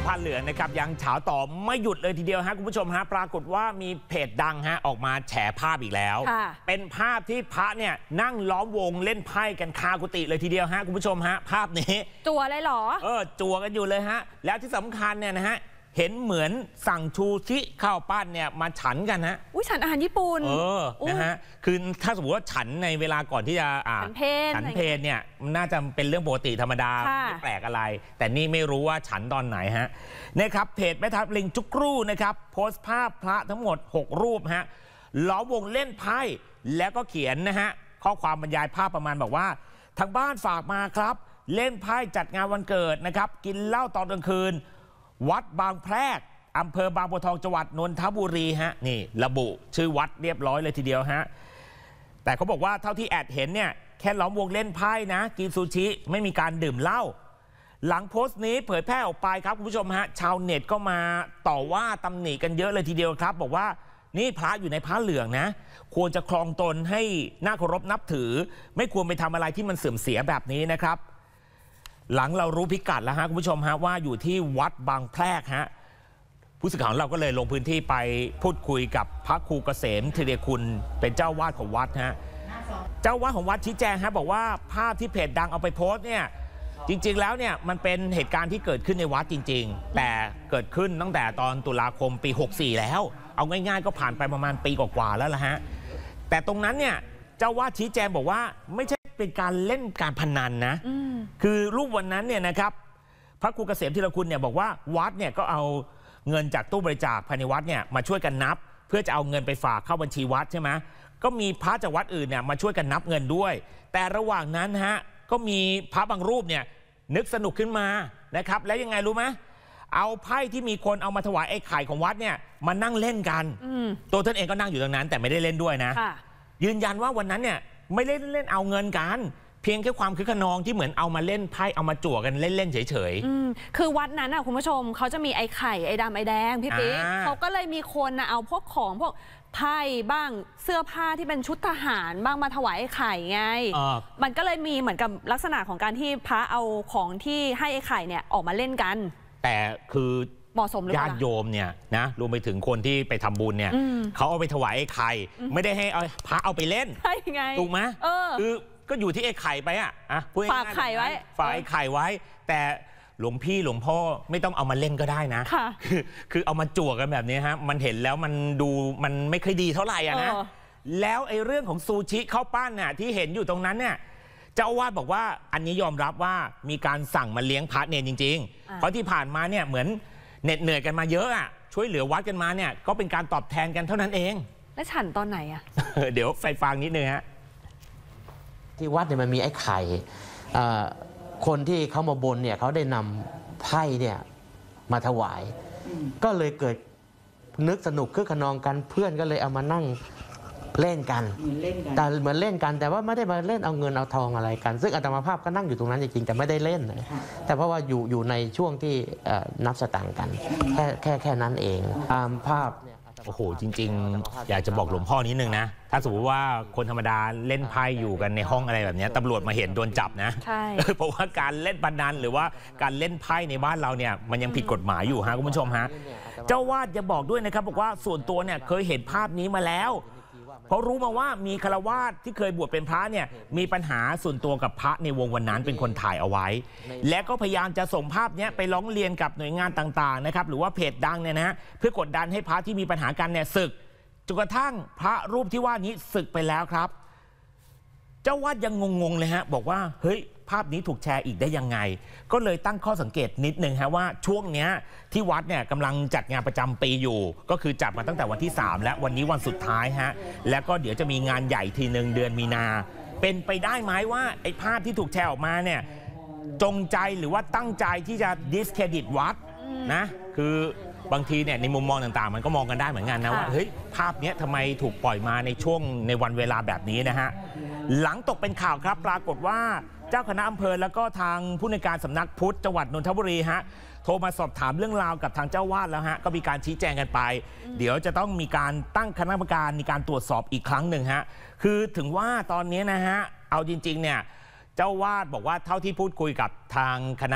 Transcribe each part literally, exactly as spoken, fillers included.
ผ้าเหลืองนะครับยังเฉาต่อไม่หยุดเลยทีเดียวฮะคุณผู้ชมฮะปรากฏว่ามีเพจดังฮะออกมาแฉภาพอีกแล้วเป็นภาพที่พระเนี่ยนั่งล้อมวงเล่นไพ่กันคากุฏิเลยทีเดียวฮะคุณผู้ชมฮะภาพนี้จั่วเลยเหรอเออจั่วกันอยู่เลยฮะแล้วที่สำคัญเนี่ยนะฮะเห็นเหมือนสั่งชูชิข้าวปั้นเนี่ยมาฉันกันฮะอุ้ยฉันอาหารญี่ปุ่นเออนะฮะคือถ้าสมมติว่าฉันในเวลาก่อนที่จะอ่าฉันเพลฉันเพลเนี่ยน่าจะเป็นเรื่องปกติธรรมดาไม่แปลกอะไรแต่นี่ไม่รู้ว่าฉันตอนไหนฮะนะครับเพจแม่ทัพลิงจุกรูนะครับโพสต์ภาพพระทั้งหมดหกรูปฮะล้อมวงเล่นไพ่แล้วก็เขียนนะฮะข้อความบรรยายภาพประมาณบอกว่าทางบ้านฝากมาครับเล่นไพ่จัดงานวันเกิดนะครับกินเหล้าตอนกลางคืนวัดบางแพรกอำเภอบางบัวทองจังหวัดนนทบุรีฮะนี่ระบุชื่อวัดเรียบร้อยเลยทีเดียวฮะแต่เขาบอกว่าเท่าที่แอดเห็นเนี่ยแค่ล้อมวงเล่นไพ่นะกินซูชิไม่มีการดื่มเหล้าหลังโพสต์นี้เผยแพร่ออกไปครับคุณผู้ชมฮะชาวเน็ตก็มาต่อว่าตำหนิกันเยอะเลยทีเดียวครับบอกว่านี่พระอยู่ในผ้าเหลืองนะควรจะครองตนให้น่าเคารพนับถือไม่ควรไปทำอะไรที่มันเสื่อมเสียแบบนี้นะครับหลังเรารู้พิกัดแล้วฮะคุณผู้ชมฮะว่าอยู่ที่วัดบางแพรกฮะผู้สื่อข่าวเราก็เลยลงพื้นที่ไปพูดคุยกับพระครูเกษมธีรคุณเป็นเจ้าวาดของวัดฮะเจ้าวาดของวัดชี้แจงฮะบอกว่าภาพที่เพจดังเอาไปโพสต์เนี่ยจริงๆแล้วเนี่ยมันเป็นเหตุการณ์ที่เกิดขึ้นในวัดจริงๆแต่เกิดขึ้นตั้งแต่ตอนตุลาคมปีหกสี่แล้วเอาง่ายๆก็ผ่านไปประมาณปีกว่าๆแล้วล่ะฮะแต่ตรงนั้นเนี่ยเจ้าวาดชี้แจงบอกว่าไม่ใช่เป็นการเล่นการพนันนะคือรูปวันนั้นเนี่ยนะครับพระครูเกษมธีรคุณเนี่ยบอกว่าวัดเนี่ยก็เอาเงินจากตู้บริจาคภายในวัดเนี่ยมาช่วยกันนับเพื่อจะเอาเงินไปฝากเข้าบัญชีวัดใช่ไหมก็มีพระจากวัดอื่นเนี่ยมาช่วยกันนับเงินด้วยแต่ระหว่างนั้นฮะก็มีพระบางรูปเนี่ยนึกสนุกขึ้นมานะครับแล้วยังไงรู้ไหมเอาไพ่ที่มีคนเอามาถวายไอ้ไข่ของวัดเนี่ยมานั่งเล่นกันตัวท่านเองก็นั่งอยู่ตรงนั้นแต่ไม่ได้เล่นด้วยนะยืนยันว่าวันนั้นเนี่ยไม่ได้เล่นเอาเงินกันเพียงแค่ความคึกขนองที่เหมือนเอามาเล่นไพ่เอามาจั่วกันเล่นๆเฉยๆคือวัดนั้นอ่ะคุณผู้ชมเขาจะมีไอ้ไข่ไอ้ดำไอ้แดงพี่ปิ๊กเขาก็เลยมีคนนะเอาพวกของพวกไพ่บ้างเสื้อผ้าที่เป็นชุดทหารบ้างมาถวายไอ้ไข่ไงมันก็เลยมีเหมือนกับลักษณะของการที่พระเอาของที่ให้ไอ้ไข่เนี่ยออกมาเล่นกันแต่คือเหมาะสมหรือเปล่าญาติโยมเนี่ยนะรวมไปถึงคนที่ไปทำบุญเนี่ยเขาเอาไปถวายไอ้ไข่ไม่ได้ให้เอาพระเอาไปเล่นใช่ไงถูกไหมคือก็อยู่ที่ไอ้ไข่ไปอ่ะอ่ะฝากไข่ไว้ฝากไอ้ไข่ไว้แต่หลวงพี่หลวงพ่อไม่ต้องเอามาเล่นก็ได้นะคือคือเอามาจั่วกันแบบนี้ฮะมันเห็นแล้วมันดูมันไม่ค่อยดีเท่าไหร่อ่ะนะแล้วไอ้เรื่องของซูชิข้าวปั้นน่ะที่เห็นอยู่ตรงนั้นเนี่ยเจ้าอาวาสบอกว่าอันนี้ยอมรับว่ามีการสั่งมาเลี้ยงพระเนรจริงๆเพราะที่ผ่านมาเนี่ยเหมือนเหน็ดเหนื่อยกันมาเยอะอ่ะช่วยเหลือวัดกันมาเนี่ยก็เป็นการตอบแทนกันเท่านั้นเองแล้วฉันตอนไหนอ่ะเดี๋ยวไฟฟังนิดนึงฮะที่วัดเนี่ยมันมีไอ้ไข่คนที่เขามาบนเนี่ยเขาได้นำไพ่เนี่ยมาถวายก็เลยเกิดนึกสนุกคึกขนองกันเพื่อนก็เลยเอามานั่งเล่นกันแต่เหมือนเล่นกันแต่ว่าไม่ได้มาเล่นเอาเงินเอาทองอะไรกันซึ่งอาตมาภาพก็นั่งอยู่ตรงนั้นจริงๆแต่ไม่ได้เล่นแต่เพราะว่าอยู่อยู่ในช่วงที่นับสตางค์กันแค่แค่แค่นั้นเองตามภาพโอ้โหจริงๆอยากจะบอกหลวงพ่อนิดนึงนะถ้าสมมติว่าคนธรรมดาเล่นไพ่อยู่กันในห้องอะไรแบบนี้ตำรวจมาเห็นโดนจับนะใช่เพราะว่าการเล่นพนันหรือว่าการเล่นไพ่ในบ้านเราเนี่ยมันยังผิดกฎหมายอยู่ฮะคุณผู้ชมฮะเจ้าวาดจะบอกด้วยนะครับบอกว่าส่วนตัวเนี่ยเคยเห็นภาพนี้มาแล้วเพราะรู้มาว่ามีฆราวาสที่เคยบวชเป็นพระเนี่ยมีปัญหาส่วนตัวกับพระในวงวันนั้นเป็นคนถ่ายเอาไว้และก็พยายามจะส่งภาพนี้ไปร้องเรียนกับหน่วยงานต่างๆนะครับหรือว่าเพจดังเนี่ยนะเพื่อกดดันให้พระที่มีปัญหากันเนี่ยสึกจนกระทั่งพระรูปที่ว่านี้สึกไปแล้วครับเจ้าวาดยังงงๆเลยฮะบอกว่าเฮ้ยภาพนี้ถูกแชร์อีกได้ยังไงก็เลยตั้งข้อสังเกตนิดนึงฮะว่าช่วงนี้ที่วัดเนี่ยกำลังจัดงานประจำปีอยู่ก็คือจัดมาตั้งแต่วันที่สามและวันนี้วันสุดท้ายฮะแล้วก็เดี๋ยวจะมีงานใหญ่ทีหนึ่งเดือนมีนาเป็นไปได้ไหมว่าไอ้ภาพที่ถูกแชร์ออกมาเนี่ยจงใจหรือว่าตั้งใจที่จะดิสเครดิตวัดนะคือบางทีเนี่ยในมุมมองต่างๆมันก็มองกันได้เหมือนกันนะว่าเฮ้ยภาพนี้ทำไมถูกปล่อยมาในช่วงในวันเวลาแบบนี้นะฮะหลังตกเป็นข่าวครับปรากฏว่าเจ้าคณะอำเภอแล้วก็ทางผู้ในการสำนักพุทธจังหวัดนนทบุรีฮะโทรมาสอบถามเรื่องราวกับทางเจ้าวาดแล้วฮะก็มีการชี้แจงกันไปเดี๋ยวจะต้องมีการตั้งคณะกรรมการมีการตรวจสอบอีกครั้งหนึ่งฮะคือถึงว่าตอนนี้นะฮะเอาจริงๆเนี่ยเจ้าวาดบอกว่าเท่าที่พูดคุยกับทางคณะ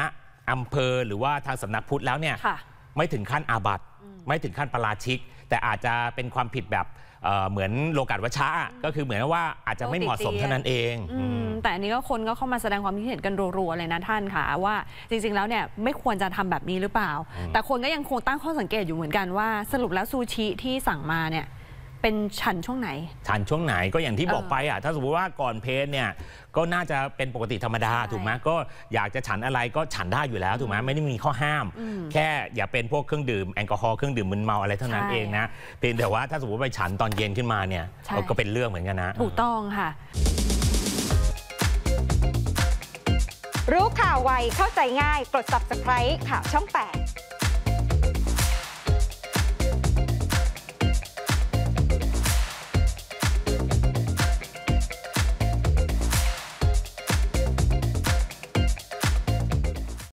อำเภอหรือว่าทางสำนักพุทธแล้วเนี่ยไม่ถึงขั้นอาบัติไม่ถึงขั้นปาราชิกแต่อาจจะเป็นความผิดแบบเอ่อเหมือนโลกาฏวัชชะก็คือเหมือนว่าอาจจะไม่เหมาะสมเท่านั้นเองแต่อันนี้ก็คนก็เข้ามาแสดงความคิดเห็นกันรัวๆเลยนะท่านค่ะว่าจริงๆแล้วเนี่ยไม่ควรจะทำแบบนี้หรือเปล่าแต่คนก็ยังคงตั้งข้อสังเกตอยู่เหมือนกันว่าสรุปแล้วซูชิที่สั่งมาเนี่ยเป็นฉันช่วงไหนฉันช่วงไหนก็อย่างที่บอกไปอ่ะถ้าสมมติว่าก่อนเพลเนี่ยก็น่าจะเป็นปกติธรรมดาถูกไหมก็อยากจะฉันอะไรก็ฉันได้อยู่แล้วถูกไหมไม่ได้มีข้อห้ามแค่อย่าเป็นพวกเครื่องดื่มแอลกอฮอล์เครื่องดื่มมึนเมาอะไรเท่านั้นเองนะเพียงแต่ว่าถ้าสมมติไปฉันตอนเย็นขึ้นมาเนี่ยก็เป็นเรื่องเหมือนกันนะถูกต้องค่ะรู้ข่าวไวเข้าใจง่ายกด ซับสไครบ์ ข่าวช่องแปด